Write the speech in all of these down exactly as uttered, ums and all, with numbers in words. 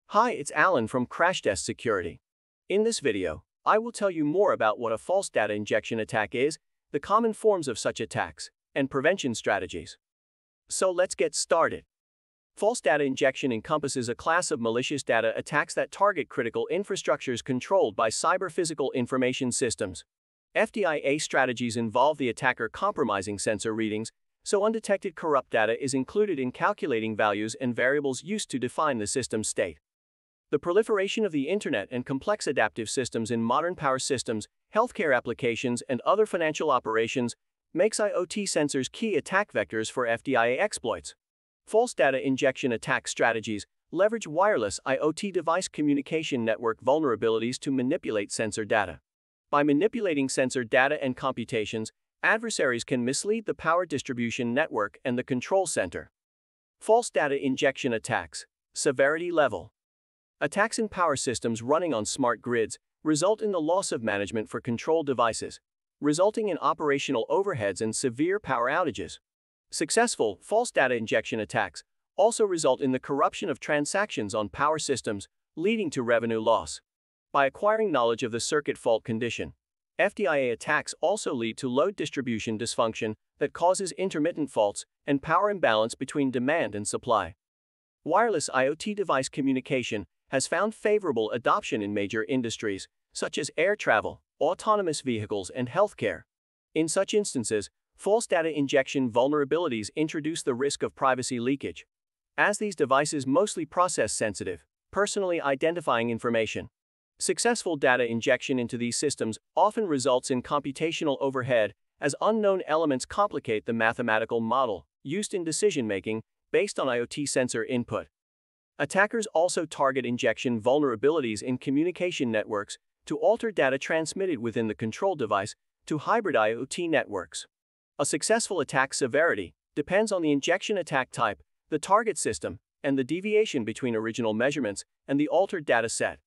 Hi, it's Alan from Crashtest Security. In this video, I will tell you more about what a false data injection attack is, the common forms of such attacks, and prevention strategies. So let's get started. False data injection encompasses a class of malicious data attacks that target critical infrastructures controlled by cyber-physical information systems. F D I A strategies involve the attacker compromising sensor readings, so undetected corrupt data is included in calculating values and variables used to define the system's state. The proliferation of the internet and complex adaptive systems in modern power systems, healthcare applications, and other financial operations makes I O T sensors key attack vectors for F D I A exploits. False data injection attack strategies leverage wireless I O T device communication network vulnerabilities to manipulate sensor data. By manipulating sensor data and computations, adversaries can mislead the power distribution network and the control center. False data injection attacks. Severity level. Attacks in power systems running on smart grids result in the loss of management for control devices, resulting in operational overheads and severe power outages. Successful false data injection attacks also result in the corruption of transactions on power systems, leading to revenue loss. By acquiring knowledge of the circuit fault condition, F D I A attacks also lead to load distribution dysfunction that causes intermittent faults and power imbalance between demand and supply. Wireless I O T device communication has found favorable adoption in major industries, such as air travel, autonomous vehicles, and healthcare. In such instances, false data injection vulnerabilities introduce the risk of privacy leakage, as these devices mostly process sensitive, personally identifying information. Successful data injection into these systems often results in computational overhead, as unknown elements complicate the mathematical model used in decision-making based on I O T sensor input. Attackers also target injection vulnerabilities in communication networks to alter data transmitted within the control device to hybrid I O T networks. A successful attack severity depends on the injection attack type, the target system, and the deviation between original measurements and the altered data set.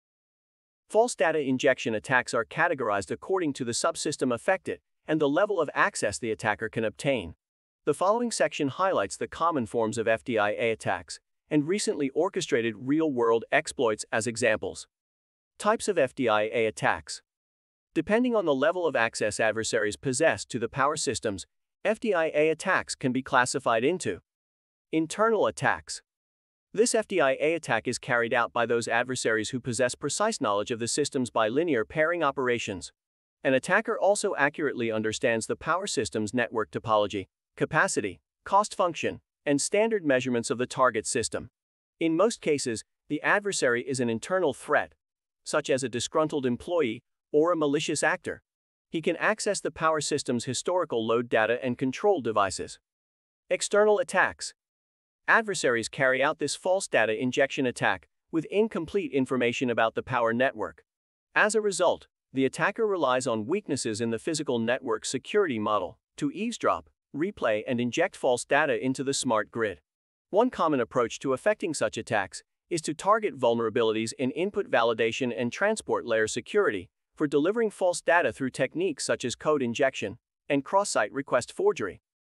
False data injection attacks are categorized according to the subsystem affected and the level of access the attacker can obtain. The following section highlights the common forms of F D I A attacks and recently orchestrated real-world exploits as examples. Types of F D I A attacks. Depending on the level of access adversaries possess to the power systems, F D I A attacks can be classified into internal attacks. This F D I A attack is carried out by those adversaries who possess precise knowledge of the system's bilinear pairing operations. An attacker also accurately understands the power system's network topology, capacity, cost function, and standard measurements of the target system. In most cases, the adversary is an internal threat, such as a disgruntled employee or a malicious actor. He can access the power system's historical load data and control devices. External attacks. Adversaries carry out this false data injection attack with incomplete information about the power network. As a result, the attacker relies on weaknesses in the physical network security model to eavesdrop, replay, and inject false data into the smart grid. One common approach to effecting such attacks is to target vulnerabilities in input validation and transport layer security for delivering false data through techniques such as code injection and cross-site request forgery.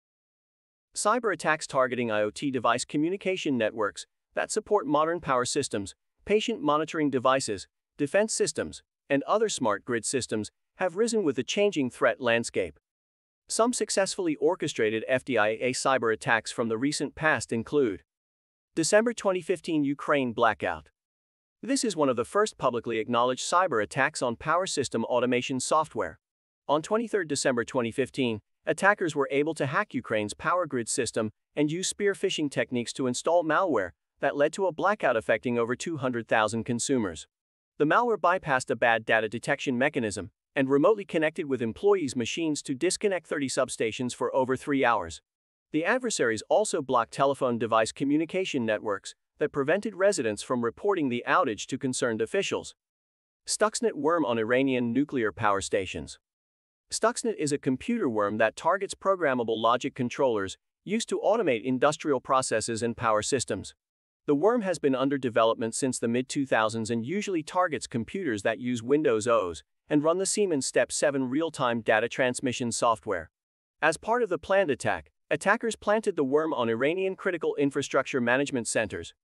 Cyber attacks targeting I O T device communication networks that support modern power systems, patient monitoring devices, defense systems, and other smart grid systems have risen with the changing threat landscape. Some successfully orchestrated F D I A cyber attacks from the recent past include December twenty fifteen Ukraine blackout. This is one of the first publicly acknowledged cyber attacks on power system automation software. On twenty-third December twenty fifteen, attackers were able to hack Ukraine's power grid system and use spear phishing techniques to install malware that led to a blackout affecting over two hundred thousand consumers. The malware bypassed a bad data detection mechanism and remotely connected with employees' machines to disconnect thirty substations for over three hours. The adversaries also blocked telephone device communication networks that prevented residents from reporting the outage to concerned officials. Stuxnet worm on Iranian nuclear power stations. Stuxnet is a computer worm that targets programmable logic controllers used to automate industrial processes and power systems. The worm has been under development since the mid two thousands and usually targets computers that use Windows O S and run the Siemens Step seven real-time data transmission software. As part of the planned attack, attackers planted the worm on Iranian critical infrastructure management centers,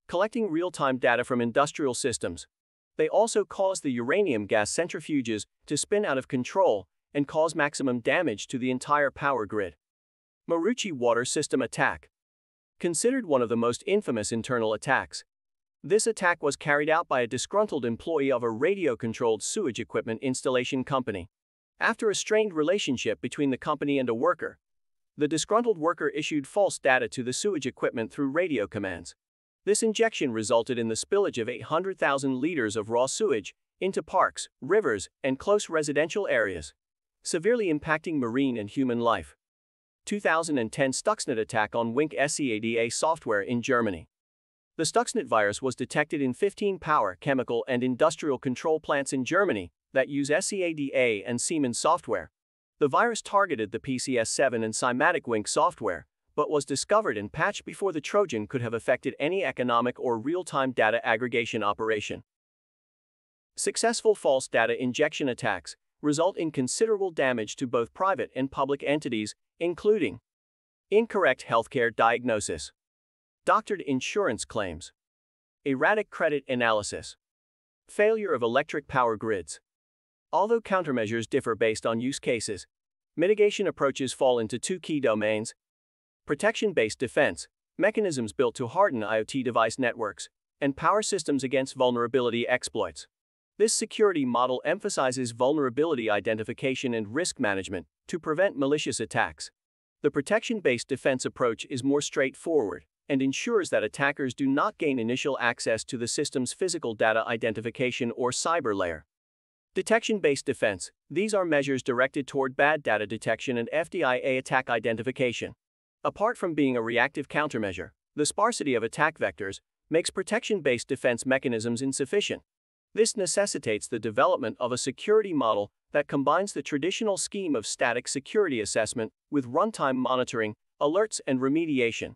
collecting real-time data from industrial systems. They also cause the uranium gas centrifuges to spin out of control and cause maximum damage to the entire power grid. Marucci water system attack. Considered one of the most infamous internal attacks, this attack was carried out by a disgruntled employee of a radio-controlled sewage equipment installation company. After a strained relationship between the company and a worker, the disgruntled worker issued false data to the sewage equipment through radio commands. This injection resulted in the spillage of eight hundred thousand liters of raw sewage into parks, rivers, and close residential areas, severely impacting marine and human life. two thousand ten Stuxnet attack on Wink F D I A software in Germany. The Stuxnet virus was detected in fifteen power, chemical, and industrial control plants in Germany that use F D I A and Siemens software. The virus targeted the P C S seven and Cymatic Wink software, but was discovered and patched before the Trojan could have affected any economic or real-time data aggregation operation. Successful false data injection attacks result in considerable damage to both private and public entities, including incorrect healthcare diagnosis, doctored insurance claims, erratic credit analysis, failure of electric power grids. Although countermeasures differ based on use cases, mitigation approaches fall into two key domains: protection-based defense, mechanisms built to harden IoT device networks, and power systems against vulnerability exploits. This security model emphasizes vulnerability identification and risk management to prevent malicious attacks. The protection-based defense approach is more straightforward and ensures that attackers do not gain initial access to the system's physical data identification or cyber layer. Detection-based defense. These are measures directed toward bad data detection and F D I A attack identification. Apart from being a reactive countermeasure, the sparsity of attack vectors makes protection-based defense mechanisms insufficient. This necessitates the development of a security model that combines the traditional scheme of static security assessment with runtime monitoring, alerts, and remediation.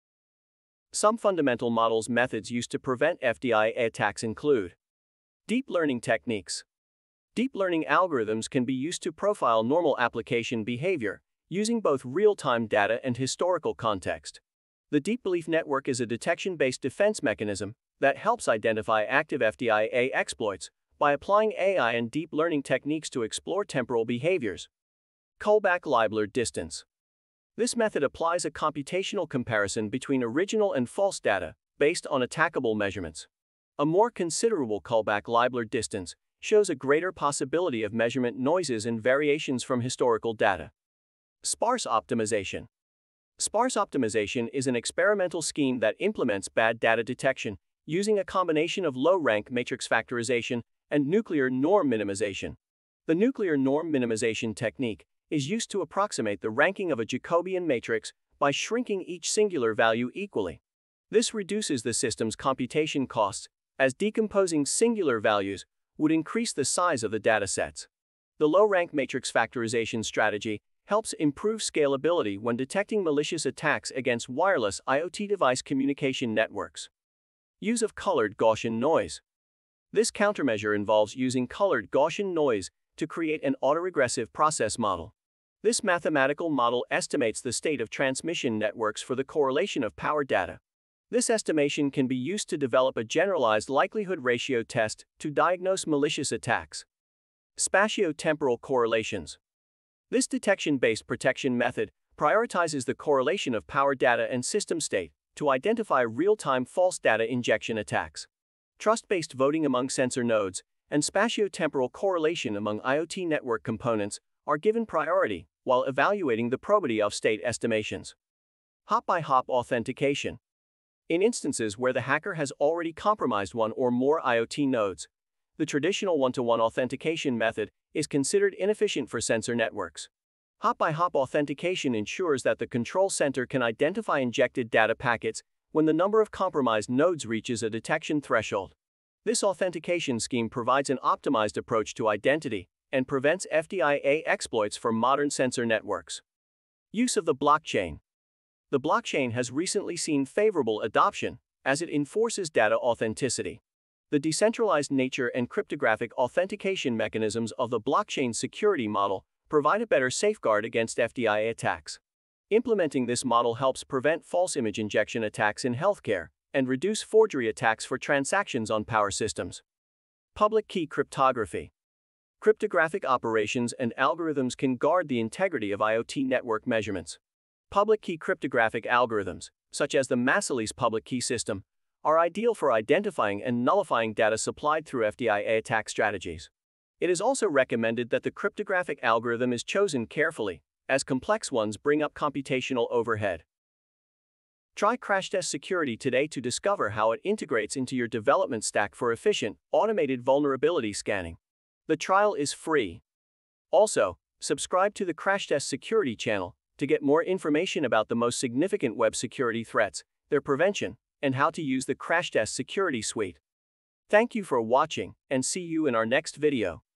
Some fundamental models methods used to prevent F D I A attacks include deep learning techniques. Deep learning algorithms can be used to profile normal application behavior, using both real-time data and historical context. The deep belief network is a detection-based defense mechanism that helps identify active F D I A exploits by applying A I and deep learning techniques to explore temporal behaviors. Kullback-Leibler distance. This method applies a computational comparison between original and false data based on attackable measurements. A more considerable Kullback-Leibler distance shows a greater possibility of measurement noises and variations from historical data. Sparse optimization. Sparse optimization is an experimental scheme that implements bad data detection using a combination of low-rank matrix factorization and nuclear norm minimization. The nuclear norm minimization technique is used to approximate the ranking of a Jacobian matrix by shrinking each singular value equally. This reduces the system's computation costs, as decomposing singular values would increase the size of the datasets. The low-rank matrix factorization strategy helps improve scalability when detecting malicious attacks against wireless IoT device communication networks. Use of colored Gaussian noise. This countermeasure involves using colored Gaussian noise to create an autoregressive process model. This mathematical model estimates the state of transmission networks for the correlation of power data. This estimation can be used to develop a generalized likelihood ratio test to diagnose malicious attacks. Spatio-temporal correlations. This detection-based protection method prioritizes the correlation of power data and system state to identify real-time false data injection attacks. Trust-based voting among sensor nodes and spatio-temporal correlation among IoT network components are given priority while evaluating the probability of state estimations. Hop-by-hop authentication. In instances where the hacker has already compromised one or more IoT nodes, the traditional one-to-one authentication method is considered inefficient for sensor networks. Hop-by-hop authentication ensures that the control center can identify injected data packets when the number of compromised nodes reaches a detection threshold. This authentication scheme provides an optimized approach to identity and prevents F D I A exploits for modern sensor networks. Use of the blockchain. The blockchain has recently seen favorable adoption as it enforces data authenticity. The decentralized nature and cryptographic authentication mechanisms of the blockchain security model provide a better safeguard against F D I A attacks. Implementing this model helps prevent false image injection attacks in healthcare and reduce forgery attacks for transactions on power systems. Public key cryptography. Cryptographic operations and algorithms can guard the integrity of IoT network measurements. Public key cryptographic algorithms, such as the Massili's public key system, are ideal for identifying and nullifying data supplied through F D I A attack strategies. It is also recommended that the cryptographic algorithm is chosen carefully, as complex ones bring up computational overhead. Try Crashtest Security today to discover how it integrates into your development stack for efficient, automated vulnerability scanning. The trial is free. Also, subscribe to the Crashtest Security Channel to get more information about the most significant web security threats, their prevention, and how to use the Crashtest Security Suite. Thank you for watching, and see you in our next video.